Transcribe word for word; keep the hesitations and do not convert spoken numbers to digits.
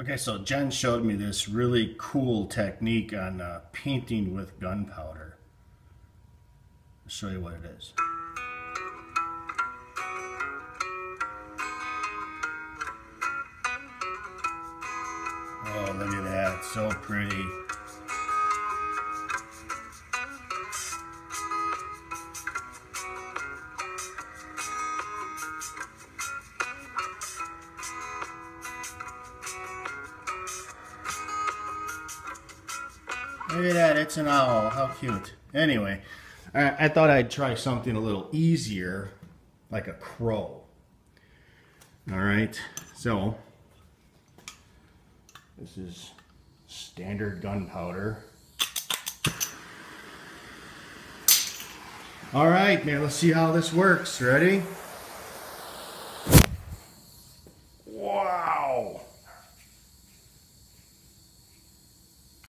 Okay, so Jen showed me this really cool technique on uh, painting with gunpowder. I'll show you what it is. Oh, look at that, so pretty. Look at that, it's an owl. How cute. Anyway, I, I thought I'd try something a little easier, like a crow. Alright, so this is standard gunpowder. Alright, man, let's see how this works. Ready?